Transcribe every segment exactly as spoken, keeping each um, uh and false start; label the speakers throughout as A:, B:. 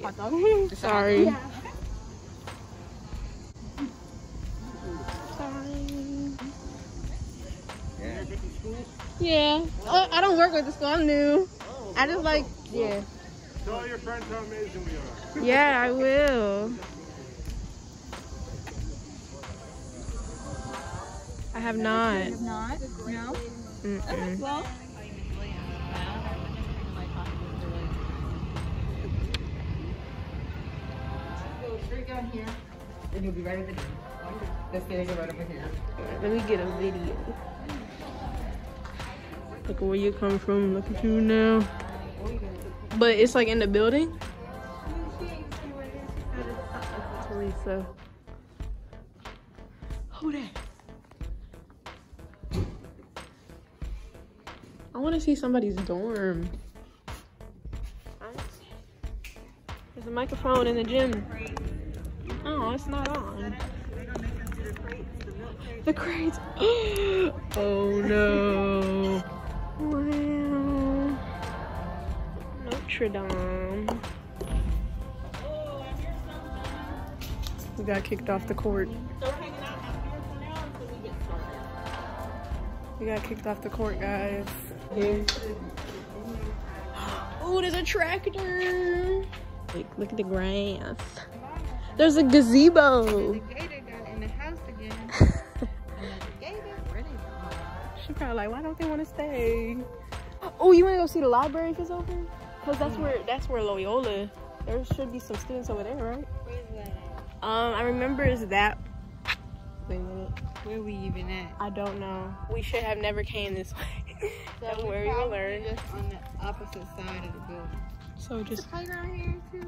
A: hot dog.
B: Sorry.
A: Yeah.
B: Yeah. Oh, I don't work with the school. I'm new. Oh, I just well, like, well, yeah.
C: Tell all your friends how amazing we are.
B: Yeah, I will. I have not.
A: You have not? No?
B: Mm-mm.
A: Well,
D: go straight down here, and you'll be right at the door. The stairs are right over here.
B: Right, let me get a video. Look at where you come from. Look at you now. But it's like in the building. Teresa. Who that? I want to see somebody's dorm. There's a microphone in the gym. Oh, it's not on. The crates. Oh no. Wow. Notre Dame. We got kicked off the court. We got kicked off the court, guys. Oh, there's a tractor. Like, look at the grass. There's a gazebo. She probably like, why don't they want to stay? Oh, you want to go see the library if it's open? Cause that's where that's where Loyola. There should be some students over there, right?
D: Where's that?
B: Um, I remember is that. Wait a minute.
D: Where we even at?
B: I don't know. We should have never came this way. That's
D: So
B: where we will learn.
D: Just on the opposite side of the building.
B: So just
D: Playground here too.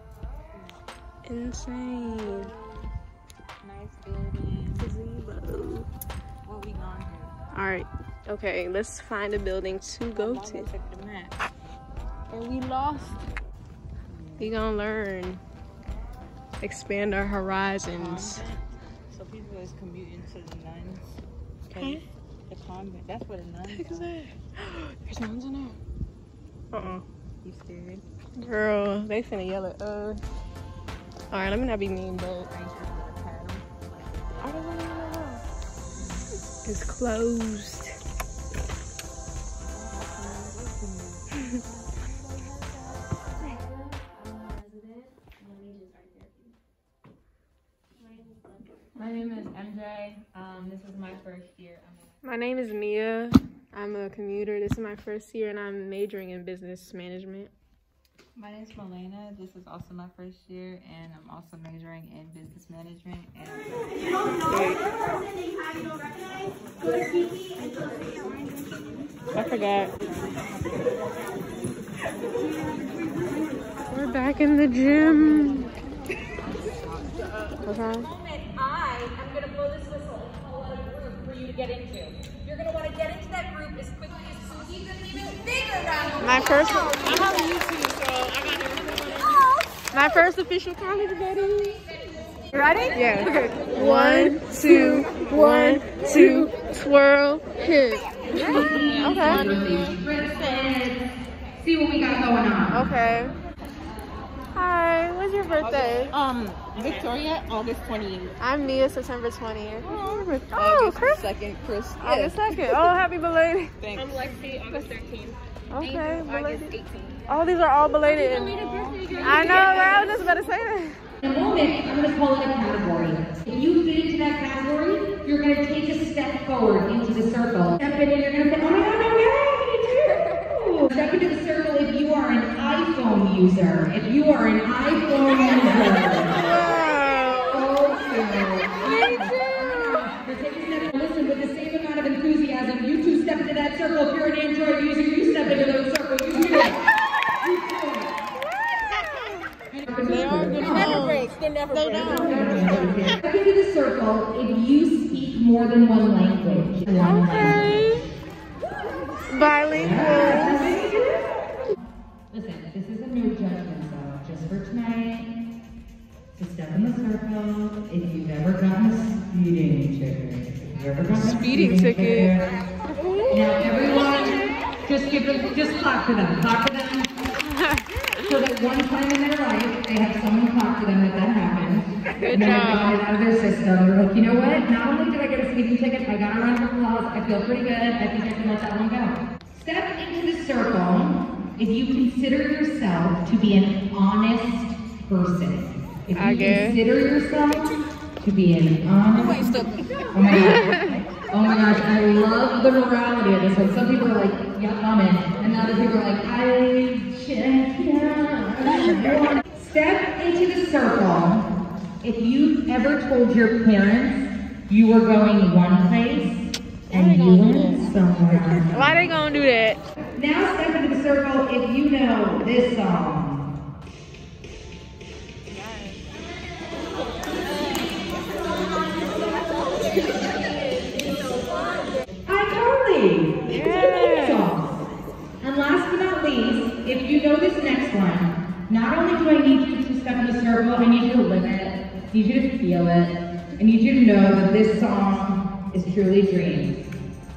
B: insane.
D: Nice building.
B: Gazebo.
D: What we gonna do?
B: All right. Okay, let's find a building to go
D: Mama
B: to.
D: took the map.
B: And we lost. We gonna learn. Expand our horizons.
D: Convent. So people is commuting to the nuns.
B: Okay.
D: The convent. That's where the nuns
B: What the heck is that? There's nuns in there. Uh-uh.
D: You scared?
B: Girl, they finna yell at us. All right, let me not be mean, but I don't really know. It's closed.
E: My name is M J. Um, this is my first year. I'm
B: My name is Mia. I'm a commuter. This is my first year, and I'm majoring in business management.
D: My name is Melena. This is also my first year, and I'm also majoring in business management. And
B: I forgot. We're back in the gym. What's wrong?
F: I am going to blow this whistle and call out a group for you to get into. You're going to want to get into that group as quickly as possible. You're going to give it a bigger round of
B: My first one. I have a YouTube, so I got it. My first official college buddy.
A: ready?
B: Yeah. Okay. One, two, one, two, twirl, hit. Okay.
F: See what we got going on.
B: Okay. Hi, when's your birthday?
D: um, Victoria, August twenty-eighth.
B: I'm Mia, September twentieth.
D: Oh,
B: Oh, Chris.
D: second, Chris.
B: August second. Oh, happy belated.
D: Thanks.
F: I'm Lexi, August thirteenth.
B: Okay,
F: August
B: belated.
F: eighteenth.
B: Oh, these are all belated. And I know, right? I was just about to say that.
G: In a moment, I'm going to call it a category. If you fit into that category, you're going to take a step forward into the circle. Step in and you're going to say, oh my God, no way, me too. Step into the circle if you are an iPhone user. If you are an iPhone user.
B: Wow.
G: Okay. Me too. Take a step and listen with the same amount of enthusiasm. You two step into that circle. If you're an Android user, you step into those circles. You do it.
B: They are good. They never break. They never break.
G: Step into the circle if you speak more than one language.
B: Okay. Bilingual.
G: Listen, this is a no judgment zone. Just for tonight, to step in the circle. If you've ever gotten a speeding ticket. If you've ever gotten a
B: Speeding ticket.
G: Now everyone, just give them, just clap for them. Clap for them. So that one time in their life,
B: Good
G: and then
B: job.
G: they got it out of their system. They're like, you know what? Not only did I get a speeding ticket, I got a round of applause. I feel pretty good. I think I can let that one go. Step into the circle if you consider yourself to be an honest person. If you
B: I guess.
G: consider yourself to be an honest. Oh my god. Oh my gosh, I love the morality of this one. Some people are like, yeah, comment. And other people are like, I check, yeah. Step into the circle if you ever told your parents you were going one place and you went somewhere.
B: Why they gonna do that?
G: Now step into the circle if you know this song.
B: Yeah.
G: And last but not least, if you know this next one, not only do I need you to step in the circle, I need you to live it, I need you to feel it, I need you to know that this song is truly dreams.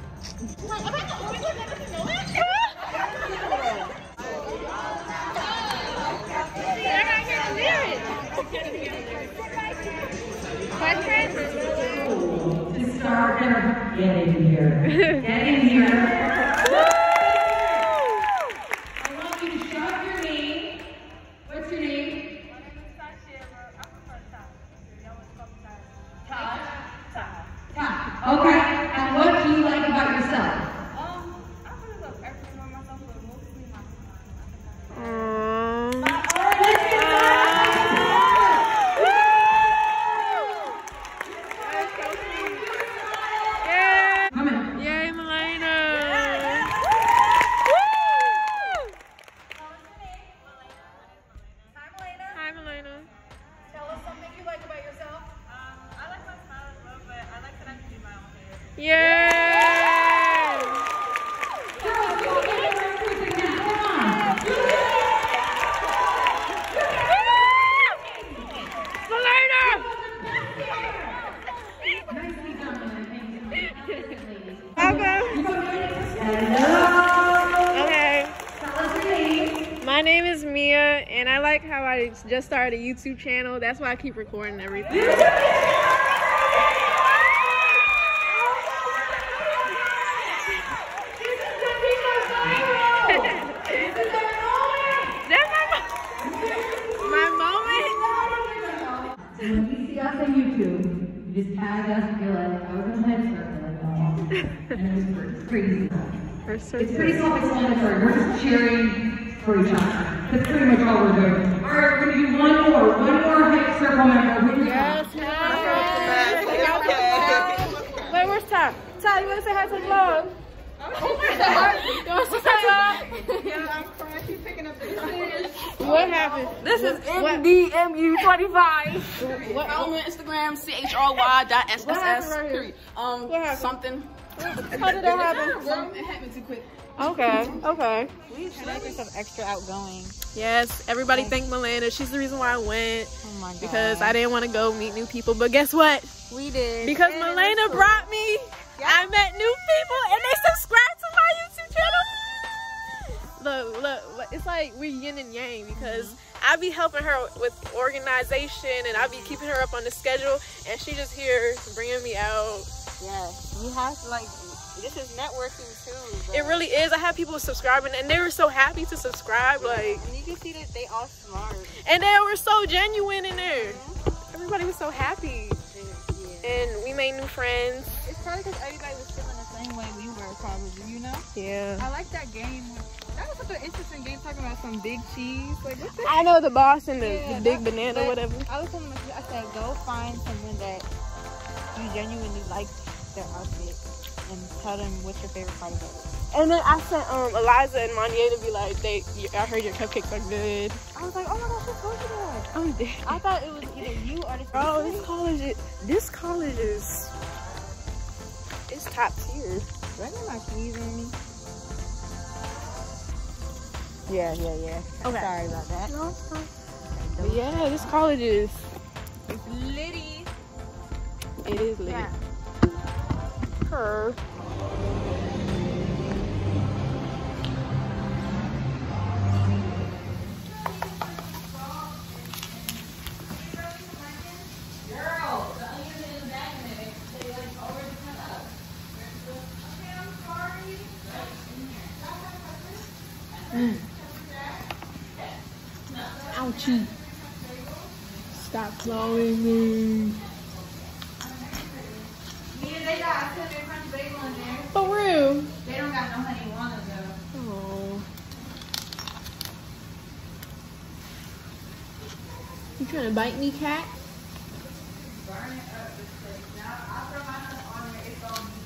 G: To start, get in here. Get in here. Okay, and what do you like about yourself?
A: Um, I really love everything about myself, but mostly my
B: Um,
G: Alright, let's get
B: yeah.
G: Come in.
B: Yay, Malena.
F: Hi, Malena.
B: Hi, Malena.
F: Tell us something you like about yourself.
A: Um, I like my smile as well, but I like that I can do my own hair.
B: Yay! Okay. My name is Mia, and I like how I just started a YouTube channel. That's why I keep recording everything. That's my, my moment.
G: So when you see us on YouTube, you just tag us and you're like, I was in a head circle like that. And it was crazy. It's pretty self-explanatory. We're just cheering for each other. That's pretty much all we're doing. All right, we're gonna do one more, one more hype circle member.
B: Yes, wait, where's Ty? Ty, you wanna say hi to the vlog? You wanna say hi?
A: Yeah, I'm crying. She's picking up the
B: What happened?
A: This is
B: What-
A: N D M U twenty-five.
B: What,
A: I'm on Instagram, C H R Y dot S
B: What
A: S
B: happened
A: S.
B: right here?
A: period. Um,
B: What happened?
A: something.
B: How did that happen?
A: It happened too quick.
B: Okay, okay.
D: We should make yourself extra outgoing.
B: Yes, everybody thank Malena. She's the reason why I went.
D: Oh my god.
B: Because I didn't want to go meet new people. But guess what?
D: we did.
B: Because
D: And
B: Malena
D: it's cool.
B: brought me, I met new people and they subscribed to my YouTube channel. Look, look, look, it's like we're yin and yang because I be helping her with organization and I be keeping her up on the schedule and she just here bringing me out.
D: Yeah, you have to like, this is networking too.
B: It
D: bro.
B: really is. I have people subscribing and they were so happy to subscribe, like,
D: And you can see that they all smart.
B: and they were so genuine in there. Everybody was so happy
D: Yeah.
B: and we made new friends.
D: It's probably because everybody was feeling the same way we were, probably, you know?
B: Yeah.
A: I like that game. That was such an interesting game talking about some big cheese. Like, what the
B: I know the boss and the,
D: Yeah,
B: the big
D: that-
B: banana,
D: but
B: whatever.
D: I was telling my I said, go find someone that you genuinely like their outfit and tell them what's your favorite part of it.
B: And then I sent um Eliza and Monia to be like, they, I heard your cupcakes are good.
D: I was like, oh my gosh, who told you that?
B: Oh, you did.
D: I thought it was either you or this
B: Bro, this college, is, this college is, it's top tier.
D: Do I got my keys on me? Yeah, yeah, yeah.
B: Okay.
D: Sorry about that.
B: No, it's fine. But yeah, this college is,
D: It's litty.
B: it is lit.
D: Yeah.
B: Her. Mm. Ouchie. Stop clawing me.
D: Yeah, they got cinnamon crunch bagel in there.
B: For real.
D: They don't got no honey walnut though.
B: Oh. You trying to bite me, cat?
D: Burn it up. Now I'll throw my stuff on there. It's gonna